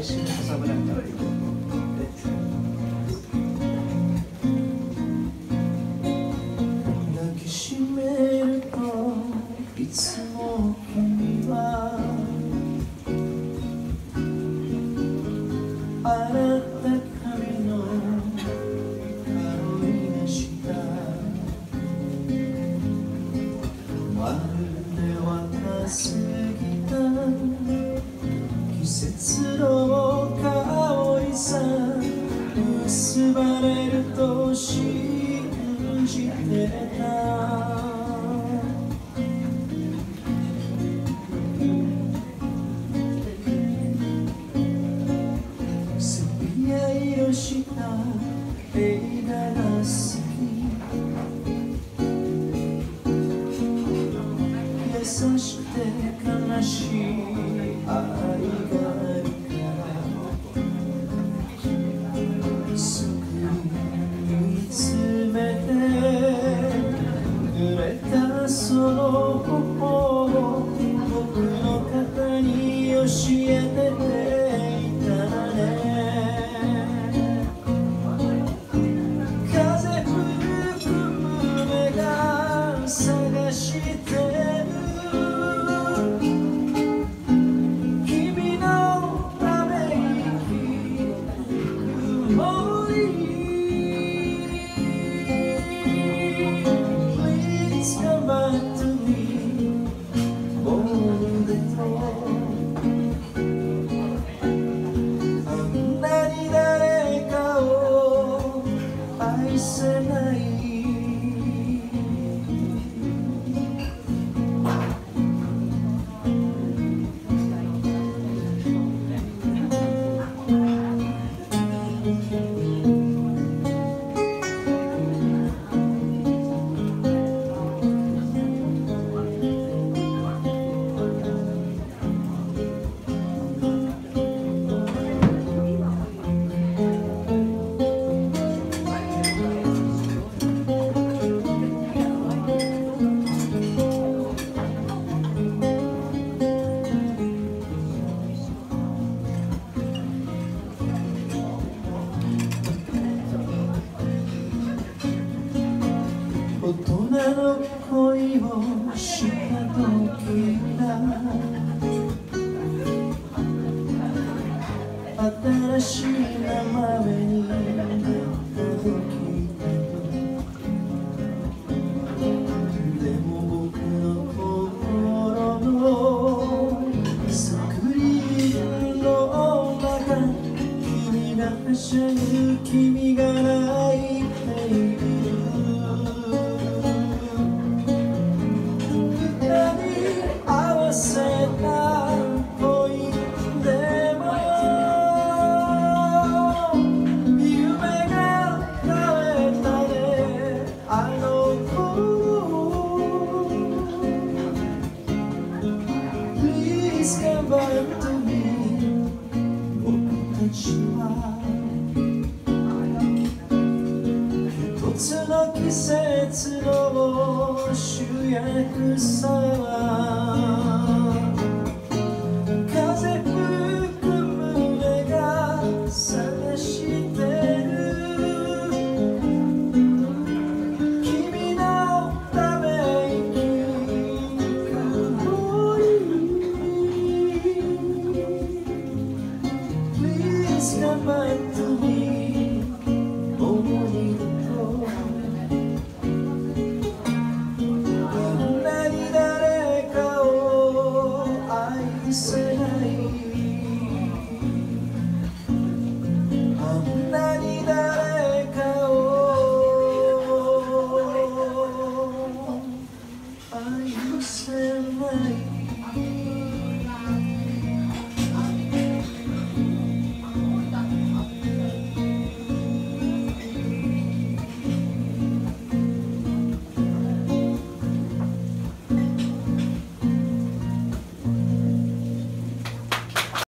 しかさぶらんだ。抱きしめるといつも君は洗った髪の軽いなしたまるで若すぎた季節の香りさ結ばれると信じてたセピア色した映画が好き優しくて悲しい愛があるからすぐに見つめて濡れたその頬を僕の肩に教えていたね風吹く胸が探してる君のために曇りPlease come back to me もうでとあんなに誰かを愛せない大人の恋をした時だ新しい名前になった時でも僕の心のスクリーンの中君がはしゃぐ君が泣いているPlease come back to me 僕たちは一つの季節の主役さ風吹く胸が探してる君のために曇りPlease come back to me